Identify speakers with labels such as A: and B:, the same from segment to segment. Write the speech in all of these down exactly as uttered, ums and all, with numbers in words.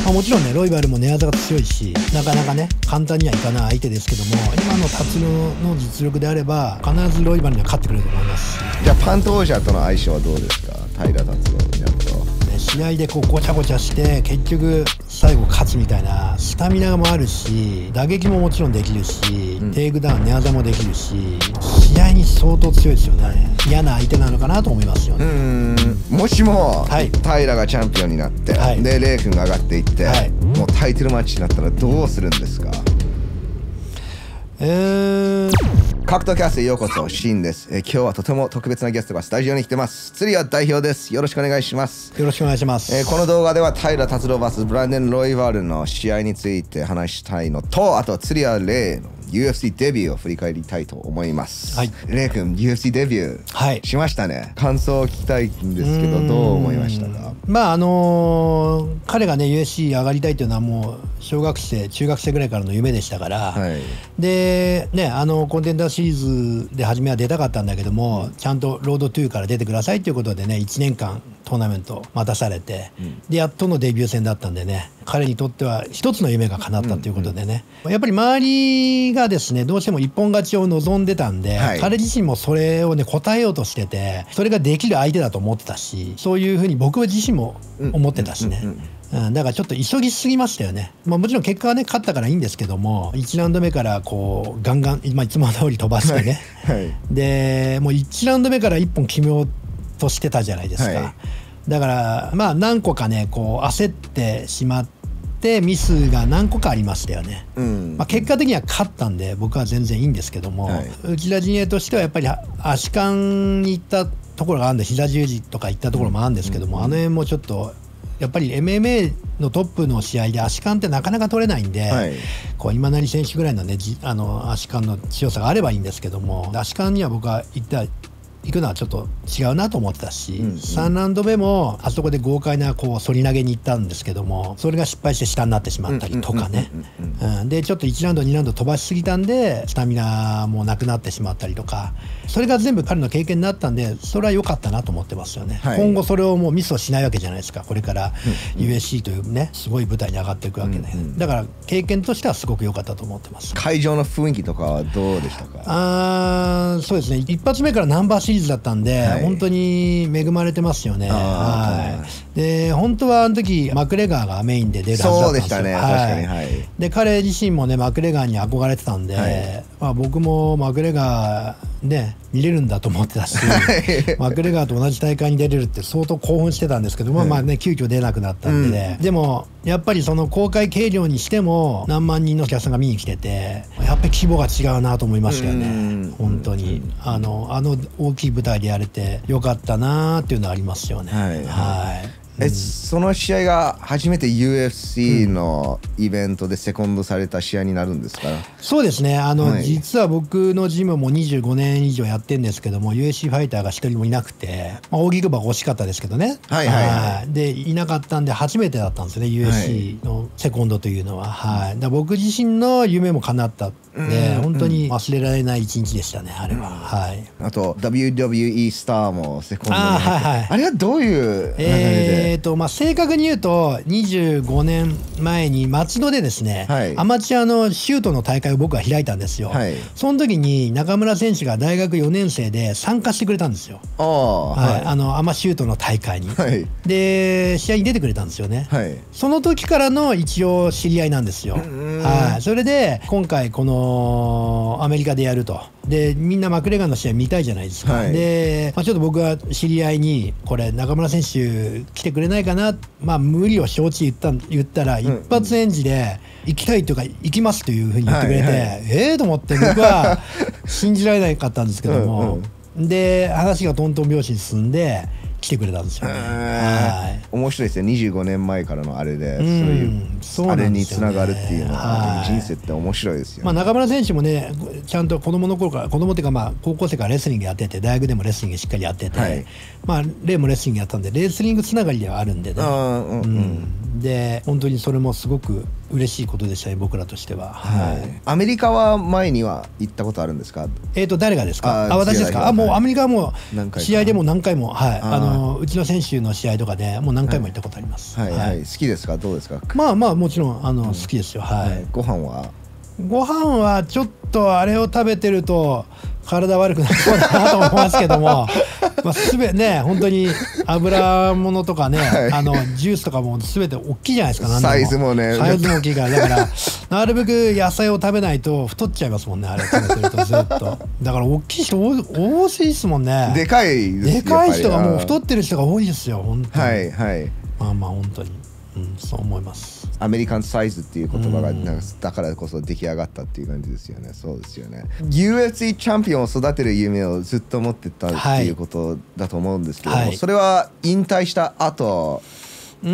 A: まあ、もちろんねロイバルも寝技が強いしなかなかね簡単にはいかない相手ですけども、今の達郎の実力であれば必ずロイバルには勝ってくれると思いますし。
B: じゃあパント王者との相性はどうですか、平達郎になると。
A: 試合でこうごちゃごちゃして結局最後勝つみたいなスタミナもあるし、打撃ももちろんできるし、うん、テイクダウン寝技もできるし、試合に相当強いですよね。嫌な相手なのかなと思いますよね。うー
B: ん、もしも、はい、平がチャンピオンになって、はい、でレイ君が上がっていって、はい、もうタイトルマッチになったらどうするんですか。
A: えー
B: 格闘キャストへようこそ、シンです。えー、今日はとても特別なゲストがスタジオに来てます。釣り屋代表です。よろしくお願いします。
A: よろしくお願いします。
B: えー、この動画では平達郎 ブイエス ブランデン・ロイバルの試合について話したいのと、あと釣り屋レイの ユーエフシー デビューを振り返りたいと思います。はい、レイ君 ユーエフシー デビュー、はい、しましたね。感想を聞きたいんですけど、どう思いましたか。
A: まああのー、彼がね ユーエフシー 上がりたいというのはもう小学生中学生ぐらいからの夢でしたから、はい、でねあのコンテンダーシリーズで初めは出たかったんだけども、ちゃんとロードトゥーから出てくださいということでねいちねんかんトーナメント待たされて、うん、でやっとのデビュー戦だったんでね、彼にとっては一つの夢が叶ったということでね、うんうん、やっぱり周りがですねどうしても一本勝ちを望んでたんで、はい、彼自身もそれをね応えようとしてて、それができる相手だと思ってたし、そういうふうに僕自身も思ってたしね、うん、だからちょっと急ぎすぎましたよね。まあ、もちろん結果はね勝ったからいいんですけども、いちラウンド目からこうガンガン、まあ、いつも通り飛ばしてね、はいはい、でもういちラウンド目からいっぽん決めようとしてたじゃないですか、はい、だからまあ何個かねこう焦ってしまってミスが何個かありましたよね、うん、まあ、結果的には勝ったんで僕は全然いいんですけども、はい、内田陣営としてはやっぱり足換に行ったところがあるんで、膝十字とか行ったところもあるんですけども、うん、あの辺もちょっとやっぱり エムエムエー のトップの試合で足換ってなかなか取れないんで、はい、こう今成選手ぐらいのねあの足換の強さがあればいいんですけども、足換には僕は行った行くのはちょっと違うなと思ってたし、うんうん、さんラウンド目もあそこで豪快なこう反り投げに行ったんですけども、それが失敗して下になってしまったりとかね、でちょっといちラウンドにラウンド飛ばしすぎたんでスタミナもなくなってしまったりとか、それが全部彼の経験になったんでそれは良かったなと思ってますよね、はい、今後それをもうミスをしないわけじゃないですか。これから ユーエフシー というねすごい舞台に上がっていくわけで、うんうん、だから経験としてはすごく良かったと思ってます。
B: 会場の雰囲気とかはどうでしたか。
A: あーそうですね、一発目からナンバーシリーズだったんで、はい、本当に恵まれてますよね。はい、で本当はあの時マクレガーがメインで出るはずだったんですよ。そうでしたね、はい、確かに、はい、で彼自身もねマクレガーに憧れてたんで、はい、まあ、僕もマクレガーね見れるんだと思ってたしマクレガーと同じ大会に出れるって相当興奮してたんですけども、はい、まあね急遽出なくなったんで、ね、うん、でもやっぱりその公開計量にしても何万人のお客さんが見に来てて、やっぱり規模が違うなと思いましたよね。本当にあのあの大きい舞台でやれてよかったなっていうのはありますよね。はい、はい、
B: え、うん、その試合が初めて ユーエフシー のイベントでセコンドされた試合になるんですか。うん、
A: そうですね、あの、はい、実は僕のジムもにじゅうごねん以上やってるんですけども ユーエフシー ファイターが一人もいなくて、まあ、大木久保が欲しかったですけどね、はいはいはい、でいなかったんで初めてだったんですよね ユーエフシー のセコンドというのは、はい、だ僕自身の夢も叶ったで、本当に忘れられない一日でしたねあれは、うん、はい、
B: あと ダブリューダブリューイー スターもセコンドに入って、あ、はいはい、あれはどういう流れで。
A: えーとまあ、正確に言うとにじゅうごねんまえに松戸でですね、はい、アマチュアのシュートの大会を僕は開いたんですよ、はい、その時に中村選手が大学よねん生で参加してくれたんですよ。あ、はいはい、あのアマシュートの大会に、はい、で試合に出てくれたんですよね、はい、その時からの一応知り合いなんですよ、はい、それで今回このアメリカでやると、でみんなマクレガーの試合見たいじゃないですか、はい、で、まあ、ちょっと僕は知り合いにこれ中村選手来てくれないかな、まあ無理を承知言った言ったら、うん、一発演じで行きたいというか行きますというふうに言ってくれて、はいはい、ええー、と思って僕は信じられなかったんですけどもうん、うん、で話がトントン拍子に進んで来てくれたんですよね。はい、
B: 面白いですね。にじゅうごねんまえからのあれで、うん、そういうあれにつながるっていうのは、人生って面白いですよね。
A: まあ、中村選手もねちゃんと子供の頃から子供っていうかまあ高校生からレスリングやってて、大学でもレスリングしっかりやってて、はい、まあレイもレスリングやったんでレスリングつながりではあるんでね、うんうん、 で本当にそれもすごく嬉しいことでしたね、僕らとしては。
B: はい、アメリカは前には行ったことあるんですか？
A: えーと誰がですか？あ、私ですか？あ、もうアメリカはもう試合でも何回も、はい、あのうちの選手の試合とかでもう何回も行ったことあります。
B: はい、はいはい、好きですか？どうですか？
A: まあまあもちろんあの、うん、好きですよ。はい、はい、
B: ご飯は
A: ご飯はちょっとあれを食べてると体悪くなりそうだなと思いますけどもまあすべね本当に油物とかね、はい、あのジュースとかもすべて大きいじゃないですか。何でも
B: サイズもね、
A: サイズも大きいから、だからなるべく野菜を食べないと太っちゃいますもんね、あれ食べてるとずっと。だから大きい人多いですもんね。
B: でかい
A: でかい人がもう太ってる人が多いですよ本当に。
B: はいはい。
A: まあまあ本当に、うん、そう思います。
B: アメリカンサイズっていう言葉がなんかだからこそ出来上がったっていう感じですよね。そうですよね。ユーエフシー チャンピオンを育てる夢をずっと持ってたっていうことだと思うんですけども、はい、それは引退した後、
A: うん、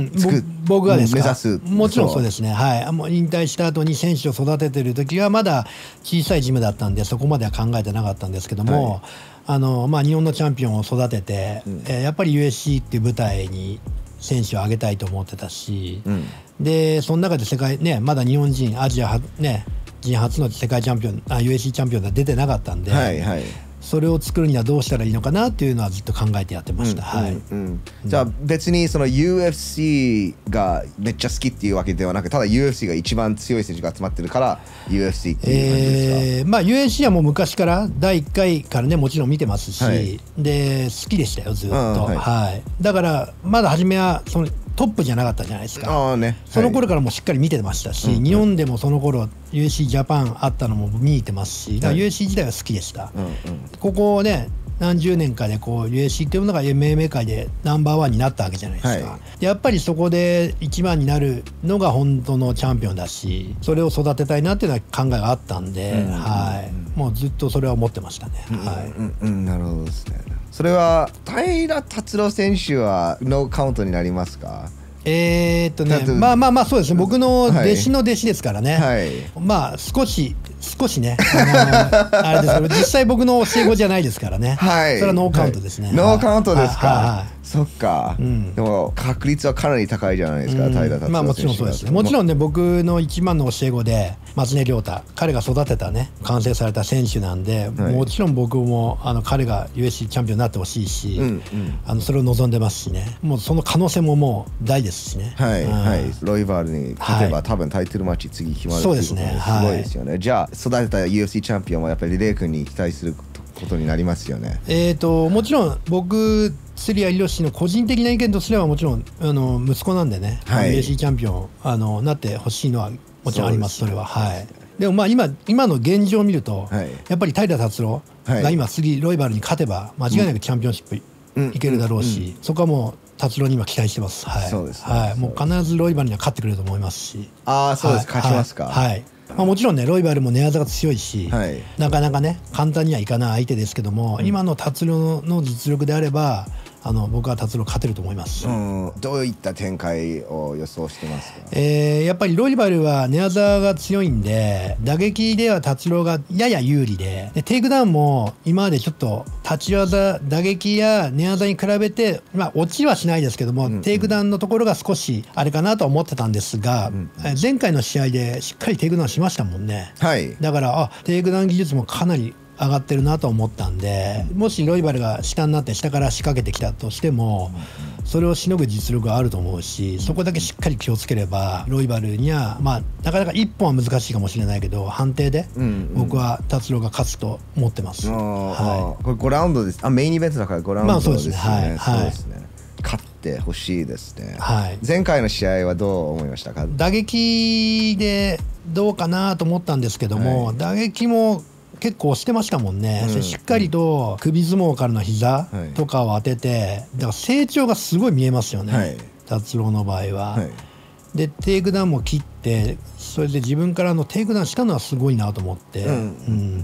A: 僕がですか？
B: 目指す。
A: もちろんそうですね。はい。もう引退した後に選手を育ててる時はまだ小さいジムだったんでそこまでは考えてなかったんですけども、はい、あのまあ日本のチャンピオンを育てて、うん、えー、やっぱり ユーエフシー っていう舞台に選手を上げたいと思ってたし、うん、でその中で世界ね、まだ日本人アジアはね人初の世界チャンピオン、あ ユーエフシー チャンピオンが出てなかったんで、はいはい、それを作るにはどうしたらいいのかなっていうのはずっと考えてやってました。
B: じゃあ別にその ユーエフシー がめっちゃ好きっていうわけではなく、ただ ユーエフシー が一番強い選手が集まってるから ユーエフシー っていう感じですか？
A: えー、まあ ユーエフシー はもう昔からだいいっかいからねもちろん見てますし、はい、で好きでしたよずっと、はいはい、だからまだ初めはそのトップじゃなかったじゃないですか。あ、ね、その頃からもしっかり見てましたし、はい、日本でもその頃 ユーエフシー ジャパンあったのも見に行ってますし、だから ユーエフシー 自体は好きでした、うんうん、ここね何十年かでこう ユーエフシー っていうものが エムエムエー 界でナンバーワンになったわけじゃないですか、はい、でやっぱりそこで一番になるのが本当のチャンピオンだし、それを育てたいなっていうのは考えがあったんで、うんうんうん、はい、もうずっとそれは思ってましたね、うんうん、はい、
B: うんうん、なるほどですね。それは平達郎選手はノーカウントになりますか？
A: えーっとね、まあまあまあそうですね、僕の弟子の弟子ですからね、はい、まあ少し少しね、あのあれですけど実際僕の教え子じゃないですからね、はい、それはノーカウントですね、はい、
B: ノーカウントですか、はいはい、そっか、うん、でも確率はかなり高いじゃないですか、うん、平達郎選手。
A: まあもちろんそうですね。もちろんね、僕の一番の教え子で松根亮太、彼が育てたね完成された選手なんで、はい、もちろん僕もあの彼が ユーエフシー チャンピオンになってほしいし、うんうん、あのそれを望んでますしね、もうその可能性ももう大ですしね。
B: はい、うん、はい、ロイバルに勝てば、はい、多分タイトルマッチ次決まるっていうことですごいですよね、はい、じゃあ育てた ユーエフシー チャンピオンはやっぱりレイ君に期待することになりますよね。
A: えーともちろん僕釣谷博の個人的な意見とすればもちろんあの息子なんでね、はい、ユーエフシー チャンピオンあのなってほしいのはもちろんあります。 そ, それは、はい、でもまあ 今, 今の現状を見ると、はい、やっぱり平達郎が今次ロイバルに勝てば間違いなくチャンピオンシップいけるだろうし、うんうんうん、そこはもう達郎に今期待してます。はい、そうですね、はい、もう必ずロイバルには勝ってくれると思いますし。
B: ああそうです、はい、勝ちますか。
A: はい、はい、まあ、もちろんねロイバルも寝技が強いし、はい、なかなかね簡単にはいかない相手ですけども、うん、今の達郎の実力であればあの僕は達郎勝てると思います。うん、
B: どういった展開を予想してますか？
A: えー、やっぱりロイバルは寝技が強いんで打撃では達郎がやや有利 で, でテイクダウンも今までちょっと立ち技打撃や寝技に比べて、まあ、落ちはしないですけども、うんうん、テイクダウンのところが少しあれかなとは思ってたんですが、うんうん、前回の試合でしっかりテイクダウンしましたもんね、はい、だからあテイクダウン技術もかなり上がってるなと思ったんで、もしロイバルが下になって下から仕掛けてきたとしてもそれをしのぐ実力があると思うし、そこだけしっかり気をつければロイバルにはまあなかなか一本は難しいかもしれないけど判定で僕は達郎が勝つと思ってます、うんうん、
B: はい、これごラウンドです。あメインイベントだからごラウンドですね。まあそうですね、はい、そうですね、勝ってほしいですね、はい、前回の試合はどう思いましたか？
A: 打撃でどうかなと思ったんですけども、はい、打撃も結構してましたもんね、うん、しっかりと首相撲からの膝とかを当てて、だから成長がすごい見えますよね、はい、達郎の場合は、はい、でテイクダウンも切ってそれで自分からのテイクダウンしたのはすごいなと思って、うんうん、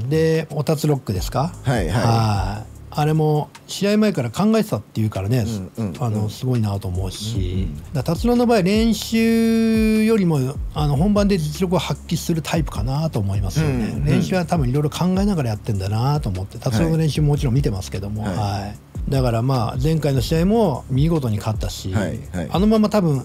A: でおたつロックですか、はいはい、あれも試合前から考えてたっていうからね、うんうんうん、あのすごいなと思うし、うんうん、だ達郎の場合練習よりもあの本番で実力を発揮するタイプかなと思いますよね、うんうん、練習は多分いろいろ考えながらやってんだなと思って達郎の練習ももちろん見てますけども、はいはい、だからまあ前回の試合も見事に勝ったし、はいはい、あのまま多分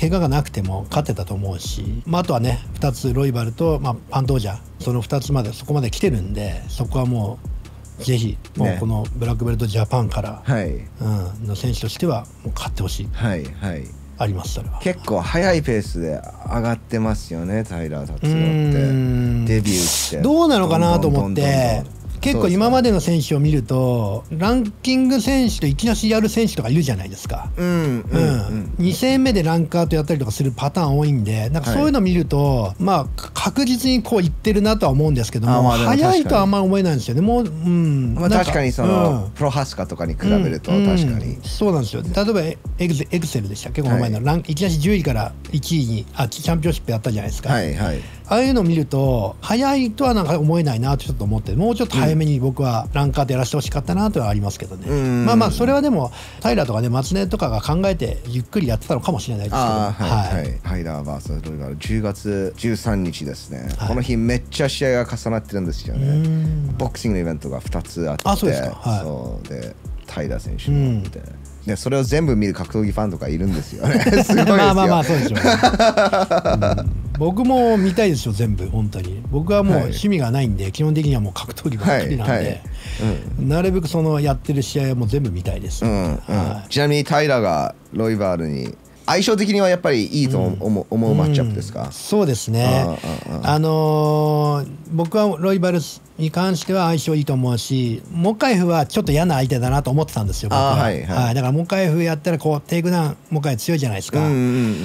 A: 怪我がなくても勝ってたと思うし、まあ、あとはねふたつロイバルと、まあ、パントージャそのふたつまでそこまで来てるんで、そこはもうぜひもうこのブラックベルトジャパンから、ねうん、の選手としてはもう勝ってほしい、はいはい、あります。それは
B: 結構速いペースで上がってますよね、タイラー・タツロってデビューして
A: どうなのかなと思って。結構今までの選手を見るとランキング選手といきなしやる選手とかいるじゃないですか。に戦目でランカーとやったりとかするパターン多いんで、なんかそういうの見ると、はい、まあ確実にこういってるなとは思うんですけども、まあ、早いとはあんまり思えないんですよね。もう、うん
B: まあ、確かにその、うん、プロハスカとかに比べると確かに、うんうん、
A: そうなんですよ。例えばエクセエクセルでしたっけ、この前のラン、はい、いきなしじゅういからいちいにあチャンピオンシップやったじゃないですか。はいはい、ああいうのを見ると早いとはなんか思えないなとちょっと思って、もうちょっと早めに僕はランカーでやらせてほしかったなとはありますけどね。まあまあそれはでもタイラーとかね松根とかが考えてゆっくりやってたのかもしれないですけど、
B: あはいはい、はい、タイラー ブイエス ロイバルじゅうがつじゅうさんにちですね、はい、この日めっちゃ試合が重なってるんですよね。ボクシングのイベントがふたつあって、あそうですか、はい、そうでタイラー選手もあって、うんでそれを全部見る格闘技ファンとかいるんですよね。すごいですよ。まあまあまあそうでしょう、ねうん、僕も見たいですよ全部本当に。僕はもう趣味がないんで、はい、基本的にはもう格闘技ばっかりなんで、はいはいうん、なるべくそのやってる試合はもう全部見たいです、うんうんはい、ちなみにタイラーがロイバールに相性的にはやっぱりいいと思う、うん、思うマッチアップですか。うん、そうですね。あ, あ, あのー、僕はロイバルに関しては相性いいと思うし、モカエフはちょっと嫌な相手だなと思ってたんですよ僕は、はいはいはい、だからモカエフやったらこうテイクダウンモカエフ強いじゃないですか、うんうんうん、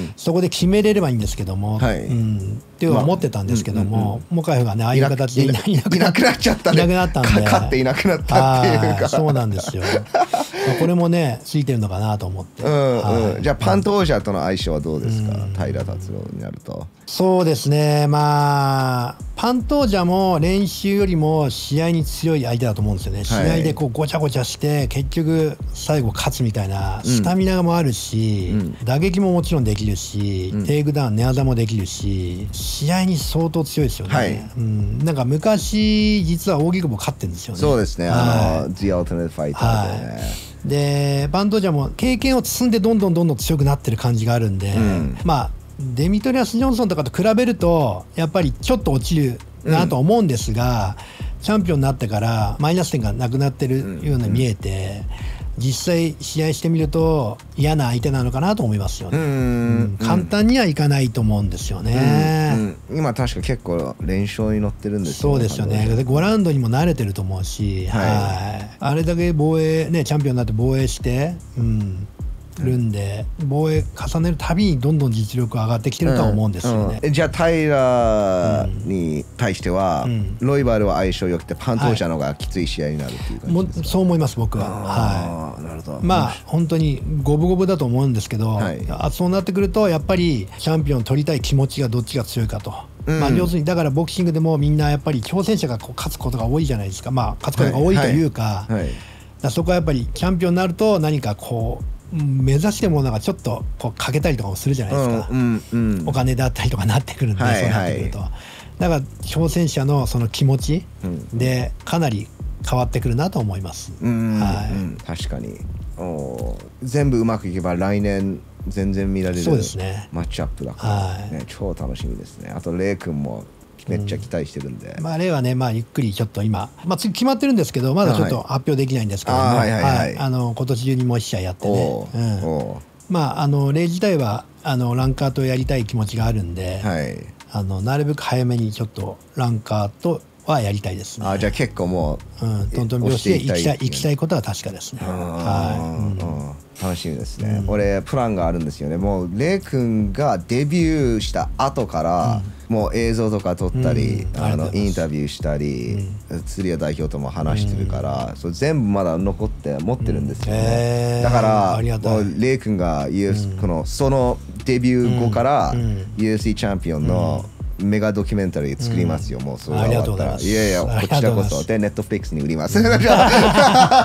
B: そこで決めれればいいんですけども、はいうん、って思ってたんですけども、まあうんうんうん、モカエフがねああいう形でいな, いな, いなくなっちゃったね。いなくなったんで勝っていなくなったっていうかそうなんですよこれもねついてるのかなと思って、うんうんはい、じゃあパントージャとの相性はどうですか、うん、タイラー・タツロになると。そうですね、まあパントージャも練習よりも試合に強い相手だと思うんですよね、はい、試合でこうごちゃごちゃして結局最後勝つみたいなスタミナもあるし、うん、打撃ももちろんできるし、うん、テイクダウン寝技もできるし試合に相当強いですよね、はいうん、なんか昔実は扇久保勝ってるんですよね。そうですね、あの The Ultimate Fighter でね、はいでパントージャも経験を積んでどんどんどんどん強くなってる感じがあるんで、うん、まあデミトリアス・ジョンソンとかと比べるとやっぱりちょっと落ちるなと思うんですが、うん、チャンピオンになってからマイナス点がなくなってるように見えて、うん、実際試合してみると嫌な相手なのかなと思いますよね、うんうん、簡単にはいかないと思うんですよね、うんうん、今確か結構連勝に乗ってるんですよね。そうですよね。でごラウンドにも慣れてると思うし、はいはい、あれだけ防衛ねチャンピオンになって防衛して、うんるんで防衛重ねるたびにどんどん実力上がってきてるとは思うんですよね、うんうん、じゃあタイラーに対しては、うん、ロイバルは相性良くてパントージャの方がきつい試合になるっていう感じですか。もそう思います僕は。はい、なるほど。まあ本当に五分五分だと思うんですけど、はい、あそうなってくるとやっぱりチャンピオン取りたい気持ちがどっちが強いかと、うんまあ、要するにだからボクシングでもみんなやっぱり挑戦者がこう勝つことが多いじゃないですか。まあ勝つことが多いというか、はいはいはい、だそこはやっぱりチャンピオンになると何かこう目指してもなんかちょっとこうかけたりとかもするじゃないですか、うんうんうん、お金だったりとかなってくるんで、はいはい、そうなってくるとだから挑戦者のその気持ちでかなり変わってくるなと思います、うんはいうん、確かにお全部うまくいけば来年全然見られるマッチアップだから、ねね、超楽しみですね。あとレイ君もめっちゃ期待してるんで、うん、まあレイはね、まあ、ゆっくりちょっと今、まあ、次決まってるんですけどまだちょっと発表できないんですけども、はいはいはいはい、あの今年中にもういち試合やってね、うん、まああのレイ自体はあのランカーとやりたい気持ちがあるんで、はい、あのなるべく早めにちょっとランカーとはやりたいですね。あじゃあ結構もう、うん、トントン拍子で行きたい行きたいことは確かですね。はいうん、楽しみですね、うん、俺プランがあるんですよね。もうレイ君がデビューした後から、うん、もう映像とか撮ったり、うん、あのインタビューしたり、うん、釣り屋代表とも話してるから、うん、それ全部まだ残って持ってるんですよね、うん、だからもうレイ君が ユーエフシー、うん、このそのデビュー後から、うん、ユーエフシー チャンピオンの、うんメガドキュメンタリー作りますよ、うん、もうそれが終わったらいやいやこちらこそでネットフリックスに売ります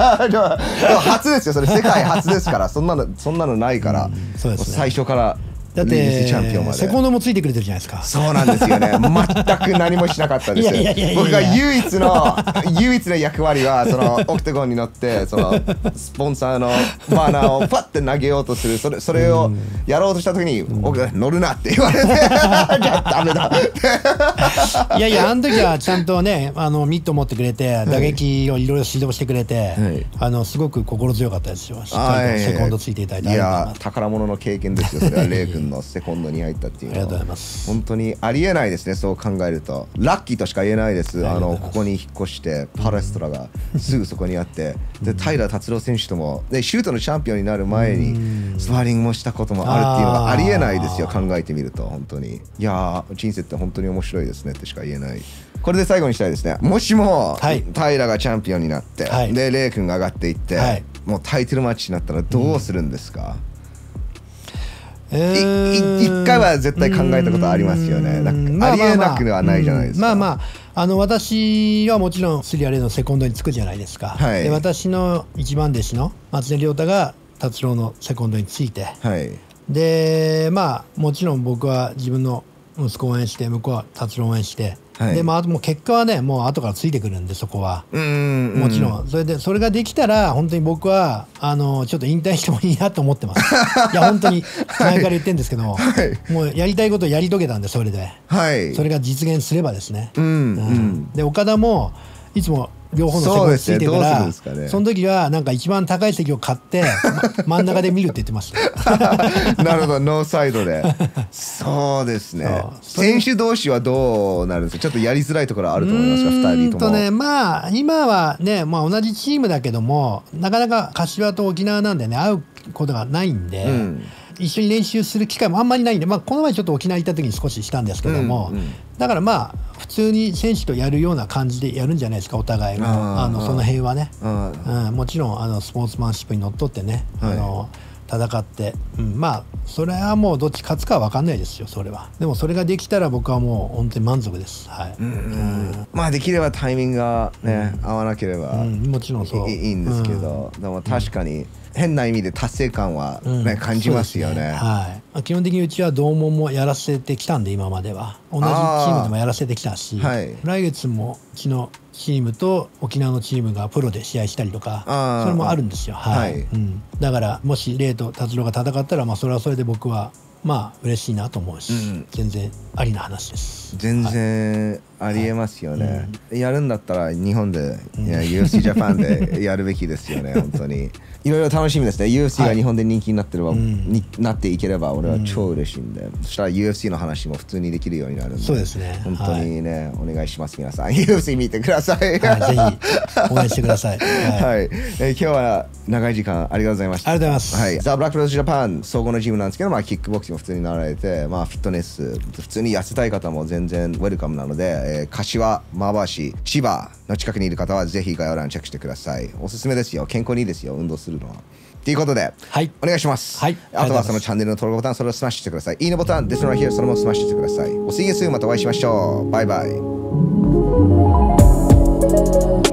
B: 初ですよそれ世界初ですからそんなのそんなのないから、うん、そうですね、最初から
A: だってセコンドもついてくれてるじゃないですか。
B: そうなんですよね。全く何もしなかったです。僕が唯一の唯一の役割はそのオクタゴンに乗ってそのスポンサーのバーナーをパッて投げようとする、それそれをやろうとした時に僕が乗るなって言われて、じゃあダメだ。
A: いやいや、あの時はちゃんとね、あのミット持ってくれて打撃をいろいろ指導してくれて、はい、あのすごく心強かったですよ。しっかりとセコンドついていただいて、
B: いや宝物の経験ですよ。それはレイ君のセコンドに入ったっていうのは。
A: ありがとうございます。
B: 本当にありえないですね、そう考えると。ラッキーとしか言えないです。あのここに引っ越してパレストラがすぐそこにあって、で平達郎選手ともでシュートのチャンピオンになる前にスパーリングもしたこともあるっていうのがありえないですよ、考えてみると。本当にいや人生って本当に面白いですねってしか言えない。これで最後にしたいですね。もしも、はい、平がチャンピオンになって、はい、でレイ君が上がっていって、はい、もうタイトルマッチになったらどうするんですか？うん、い一回は絶対考えたことありますよね。なんかありえなくはないじゃないですか。
A: まあまあ、あの私はもちろんスリアレイのセコンドにつくじゃないですか。はい、で私の一番弟子の松根亮太が達郎のセコンドについて、はい、でまあもちろん僕は自分の息子を応援して向こうは達郎を応援して、はい、でまあもう結果はねもう後からついてくるんで、そこはうんもちろんそれでそれができたら本当に僕はあのちょっと引退してもいいなと思ってます。いや本当に前から言ってるんですけども、はい、もうやりたいことをやり遂げたんで、それで、はい、それが実現すればですね、うんうん、で岡田もいつも両方の席がついてるから、 そ, ね、その時はなんか一番高い席を買って、ま、真ん中で見るって言ってました。
B: なるほど、ノーサイドで。そうですね。選手同士はどうなるんですか？ちょっとやりづらいところあると思いますか？ふたりとも。とね、
A: まあ今はね、まあ、同じチームだけどもなかなか柏と沖縄なんでね会うことがないんで、うん、一緒に練習する機会もあんまりないんで、まあ、この前ちょっと沖縄行った時に少ししたんですけども、うんうん、だからまあ普通に選手とやるような感じでやるんじゃないですか、お互いも。あのその辺はね、うん、もちろんあのスポーツマンシップにのっとってね、はい、あの戦って、うん、まあそれはもうどっち勝つかは分かんないですよ、それは。でもそれができたら僕はもう本当に満足です。はい、うんうん、
B: まあできればタイミングがね、うん、合わなければ、うん、
A: もちろんそう
B: い, いいんですけど、うん、でも確かに変な意味で達成感は、ねうん、感じますよね。ね、
A: はい、基本的にうちは同門もやらせてきたんで、今までは同じチームでもやらせてきたし、はい、来月もうちのチームと沖縄のチームがプロで試合したりとか、それもあるんですよ。はい、はい、うん、だからもしレイと達郎が戦ったら、まあそれはそれで僕はまあ嬉しいなと思うし、うん、全然ありな話です。
B: 全然ありえますよね、はいうん、やるんだったら日本で、うん、いや ユーエフシー ジャパンでやるべきですよね。本当にいろいろ楽しみですね。 ユーエフシー が日本で人気になってれば、はい、になっていければ俺は超嬉しいんで、うん、そしたら ユーエフシー の話も普通にできるようになるんで、
A: そうですね、
B: 本当にね、はい、お願いします。皆さん ユーエフシー 見てください。はい、ぜ
A: ひ応援してください。はい、
B: はい、えー、今日は長い時間ありがとうございました。
A: ありがとうございます。
B: はい、ザ・ブラックローズ・ジャパン総合のチームなんですけど、まあ、キックボクシングも普通になられて、まあ、フィットネス普通に痩せたい方も全然ウェルカムなので、えー、柏、馬橋、千葉の近くにいる方はぜひ概要欄チェックしてください。おすすめですよ。健康にいいですよ、運動するのは。ということで、はい、お願いします。はい、あとはそのチャンネルの登録ボタン、それをスマッシュしてください。いいねボタン、This one right here、それもスマッシュしてください。お See you soon、またお会いしましょう。バイバイ。